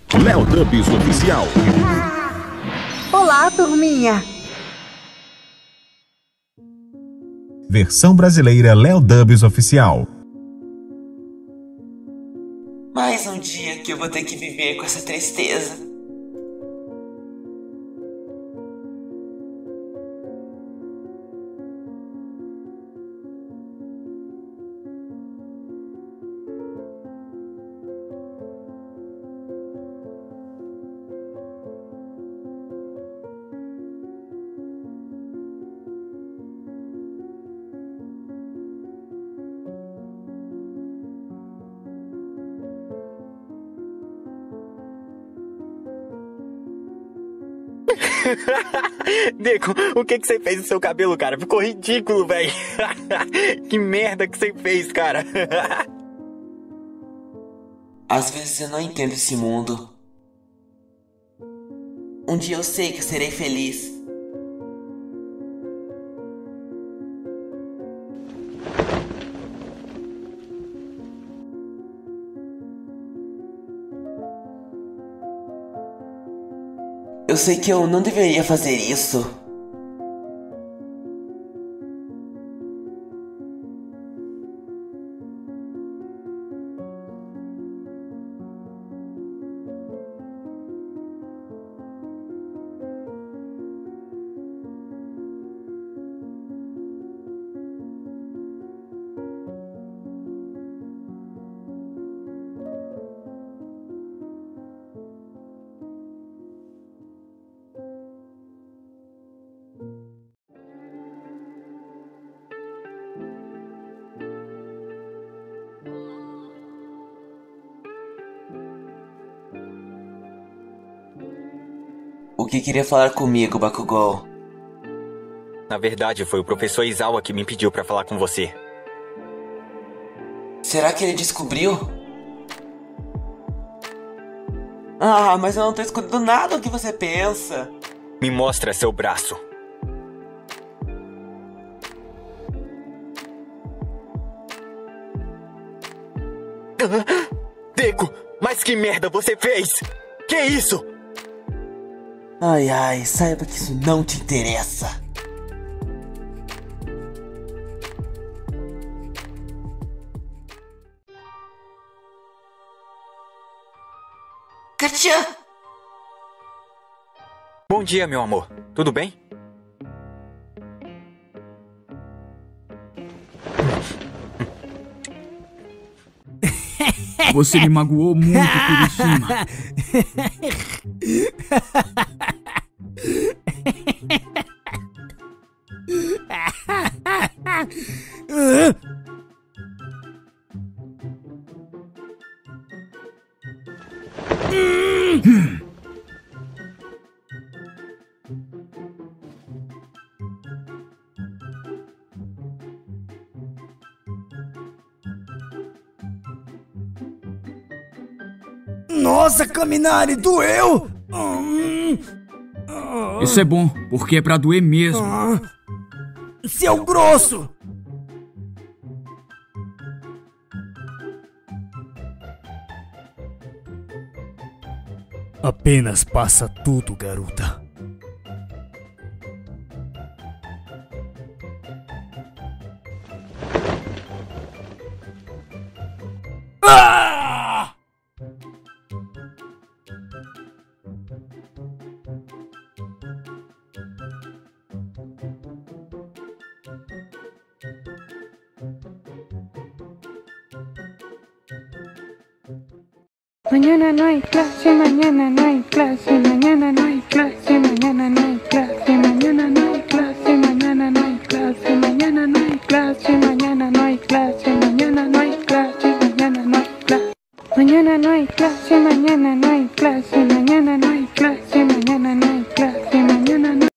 Léo Dubs Oficial. Olá, turminha. Versão brasileira Léo Dubs Oficial. Mais um dia que eu vou ter que viver com essa tristeza. Deco, o que você fez no seu cabelo, cara? Ficou ridículo, velho. Que merda que você fez, cara. Às vezes eu não entendo esse mundo. Um dia eu sei que serei feliz. Eu sei que eu não deveria fazer isso. O que queria falar comigo, Bakugou? Na verdade, foi o professor Izawa que me pediu pra falar com você. Será que ele descobriu? Ah, mas eu não tô escutando nada do que você pensa. Me mostra seu braço. Deco, mas que merda você fez? Que isso? Ai, ai, saiba que isso não te interessa. Katia! Bom dia, meu amor. Tudo bem? Você me magoou muito, Kirishima. Nossa, Kaminari, doeu! Isso é bom, porque é pra doer mesmo. Seu grosso! Apenas passa tudo, garota. Ah! Mañana no hay clase, mañana no hay clase, mañana no hay clase, mañana no hay clase, mañana no hay clase, mañana no hay clase, mañana no hay clase, mañana no hay clase, mañana no hay clase, mañana no hay clase, mañana no hay clase, mañana no hay clase, mañana no hay clase,